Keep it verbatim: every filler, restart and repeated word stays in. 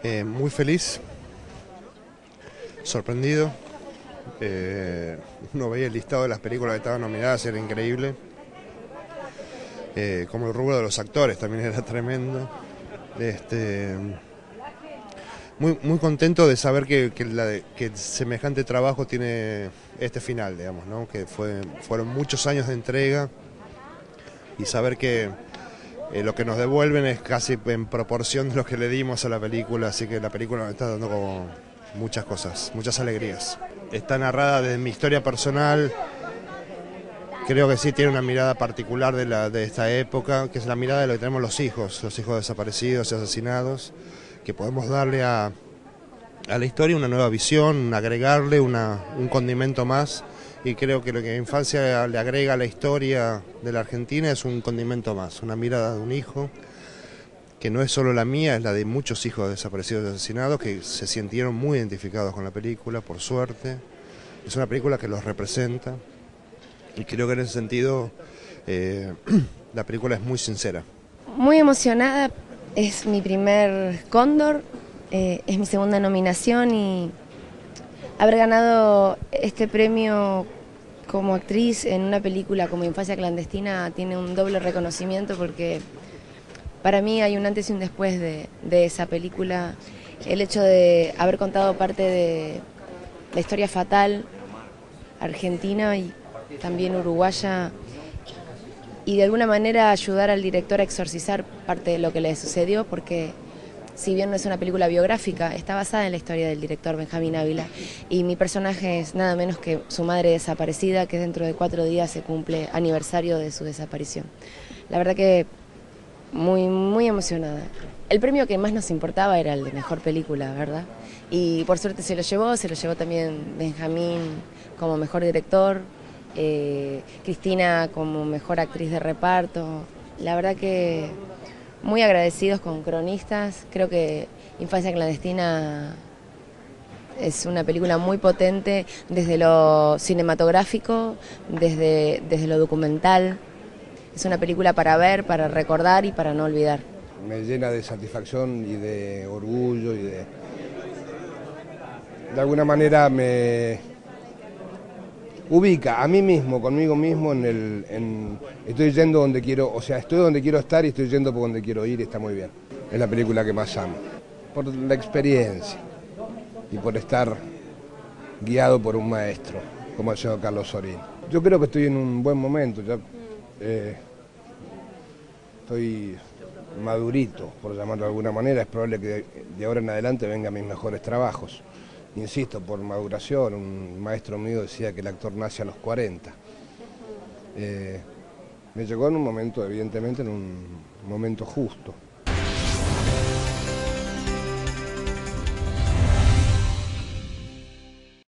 Eh, muy feliz, sorprendido. Eh, uno veía el listado de las películas que estaban nominadas, era increíble. Eh, como el rubro de los actores también era tremendo. Este, muy, muy contento de saber que, que, la, que semejante trabajo tiene este final, digamos, ¿no? Que fue, fueron muchos años de entrega y saber que eh, lo que nos devuelven es casi en proporción de lo que le dimos a la película, así que la película nos está dando como muchas cosas, muchas alegrías. Está narrada desde mi historia personal. Creo que sí tiene una mirada particular de, la, de esta época, que es la mirada de lo que tenemos los hijos, los hijos desaparecidos y asesinados, que podemos darle a, a la historia una nueva visión, agregarle una, un condimento más, y creo que lo que la infancia le agrega a la historia de la Argentina es un condimento más, una mirada de un hijo, que no es solo la mía, es la de muchos hijos desaparecidos y asesinados, que se sintieron muy identificados con la película, por suerte. Es una película que los representa. Y creo que en ese sentido eh, la película es muy sincera. Muy emocionada, es mi primer Cóndor, eh, es mi segunda nominación y haber ganado este premio como actriz en una película como Infancia Clandestina tiene un doble reconocimiento porque para mí hay un antes y un después de, de esa película. El hecho de haber contado parte de la historia fatal argentina y también uruguaya, y de alguna manera ayudar al director a exorcizar parte de lo que le sucedió, porque si bien no es una película biográfica, está basada en la historia del director Benjamín Ávila, y mi personaje es nada menos que su madre desaparecida, que dentro de cuatro días se cumple aniversario de su desaparición. La verdad que muy, muy emocionada. El premio que más nos importaba era el de mejor película, ¿verdad? Y por suerte se lo llevó, se lo llevó también Benjamín como mejor director, Eh, Cristina como mejor actriz de reparto. La verdad que muy agradecidos con Cronistas. Creo que Infancia Clandestina es una película muy potente desde lo cinematográfico, desde, desde lo documental. Es una película para ver, para recordar y para no olvidar. Me llena de satisfacción y de orgullo y de... De alguna manera me... ubica a mí mismo, conmigo mismo, en el, en, estoy yendo donde quiero, o sea, estoy donde quiero estar y estoy yendo por donde quiero ir, y está muy bien. Es la película que más amo, por la experiencia y por estar guiado por un maestro, como el señor Carlos Sorín. Yo creo que estoy en un buen momento, ya, eh, estoy madurito, por llamarlo de alguna manera, es probable que de, de ahora en adelante vengan mis mejores trabajos. Insisto, por maduración, un maestro mío decía que el actor nace a los cuarenta. Eh, me llegó en un momento, evidentemente, en un momento justo.